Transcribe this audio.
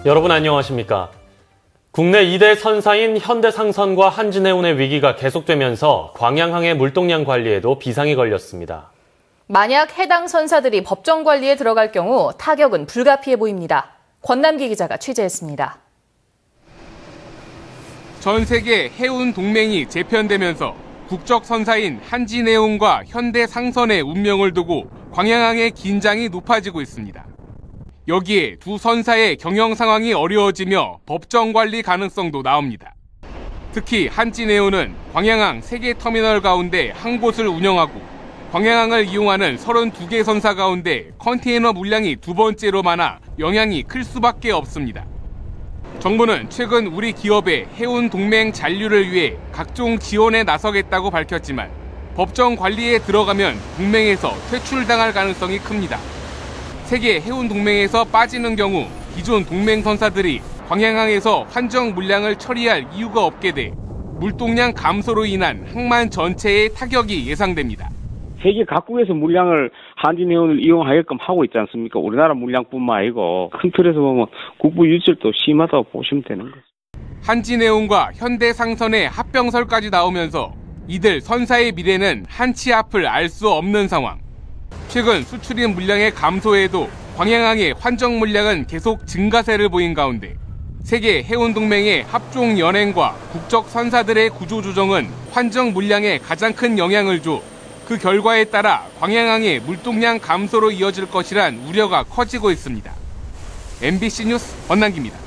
여러분 안녕하십니까? 국내 2대 선사인 현대상선과 한진해운의 위기가 계속되면서 광양항의 물동량 관리에도 비상이 걸렸습니다. 만약 해당 선사들이 법정 관리에 들어갈 경우 타격은 불가피해 보입니다. 권남기 기자가 취재했습니다. 전 세계 해운 동맹이 재편되면서 국적 선사인 한진해운과 현대상선의 운명을 두고 광양항의 긴장이 높아지고 있습니다. 여기에 두 선사의 경영 상황이 어려워지며 법정 관리 가능성도 나옵니다. 특히 한진해운은 광양항 3개 터미널 가운데 한 곳을 운영하고 광양항을 이용하는 32개 선사 가운데 컨테이너 물량이 두 번째로 많아 영향이 클 수밖에 없습니다. 정부는 최근 우리 기업의 해운 동맹 잔류를 위해 각종 지원에 나서겠다고 밝혔지만 법정 관리에 들어가면 동맹에서 퇴출당할 가능성이 큽니다. 세계 해운 동맹에서 빠지는 경우 기존 동맹 선사들이 광양항에서 환정 물량을 처리할 이유가 없게 돼 물동량 감소로 인한 항만 전체에 타격이 예상됩니다. 세계 각국에서 물량을 한진해운을 이용하게끔 하고 있지 않습니까? 우리나라 물량뿐만 아니고 큰 틀에서 보면 국부 유출도 심하다고 보시면 되는 거죠. 한진해운과 현대상선의 합병설까지 나오면서 이들 선사의 미래는 한치 앞을 알 수 없는 상황. 최근 수출입 물량의 감소에도 광양항의 환정 물량은 계속 증가세를 보인 가운데 세계 해운 동맹의 합종 연행과 국적 선사들의 구조 조정은 환정 물량에 가장 큰 영향을 줘 그 결과에 따라 광양항의 물동량 감소로 이어질 것이란 우려가 커지고 있습니다. MBC 뉴스 권남기입니다.